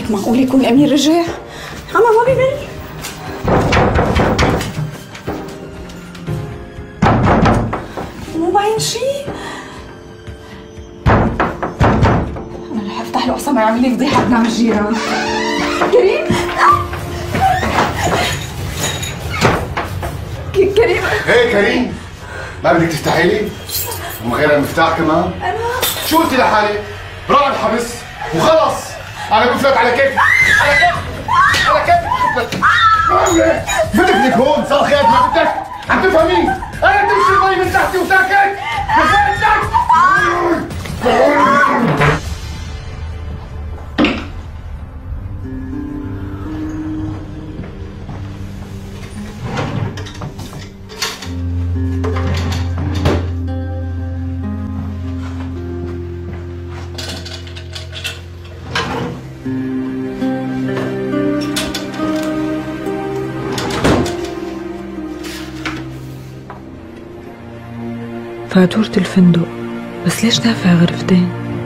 لك معقول يكون الأمير رجع؟ عمى ما بيبل. مو باين شيء. أنا رح أفتح له أحسن ما يعمل لي فضيحة قدام الجيران. كريم؟ كريم؟ ايه كريم؟ ما بدك تفتحي لي؟ ومن غير المفتاح كمان؟ أنا شو قلتي لحالي؟ راح الحبس وخلص. أنا قفلت على كيفي. على كيفي. على كيفي قفلت. بدك لك هون صار خير ما بدك؟ عم تفهمي؟ أنا تمشي المي من تحتي وساكت. بفهمتك. فاتورة الفندق، بس ليش دافع غرفتين؟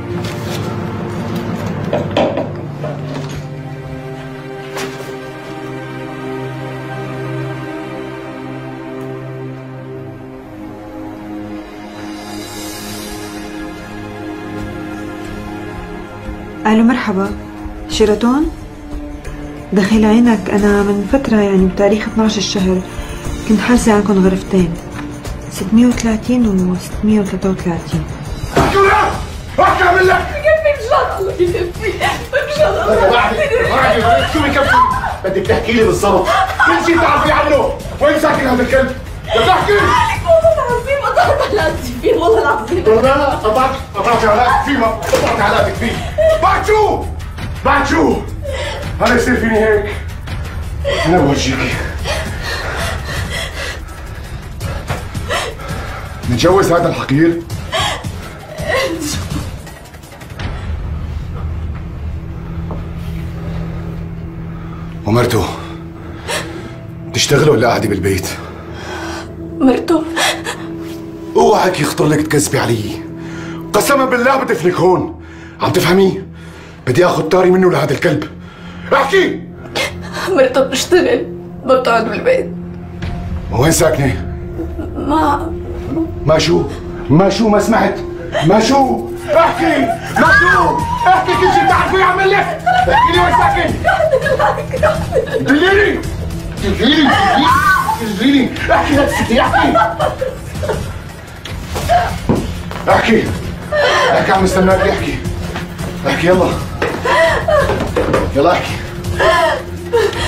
الو مرحبا، شيراتون؟ دخيل عينك، انا من فترة يعني بتاريخ 12 الشهر كنت حاجزة عندكم غرفتين 630 و 633. احكي ولا احكي اعمل لك؟ بكفي مشان الله بكفي مشان الله. شو بكفي؟ بدك تحكي لي بالضبط كل شيء تعرفي عنه. وين ساكن هذا الكلب؟ بدك تحكي؟ والله العظيم قطعت علاقتي فيه، والله العظيم. لا قطعت علاقتك فيه. ما قطعت علاقتك فيه. بعد شو؟ بعد شو؟ هلا يصير فيني هيك؟ انا بورجيكي. نتجوز هذا الحقير؟ ومرته تشتغل ولا قاعدة بالبيت؟ مرته اوعك يخطر لك تكذبي علي. قسما بالله بدفنك هون. عم تفهمي؟ بدي اخذ طاري منه لهذا الكلب. احكي. مرته بتشتغل، ما بتقعد بالبيت. وين ساكنة؟ ما شو؟ ما سمعت؟ ما شو؟ احكي! ما شو؟ احكي كل شيء بتعرفيه اعمل لك! احكي لي وين ساكن! دليلي! احكي لا تسكتي احكي! احكي عم استناك احكي يلا احكي.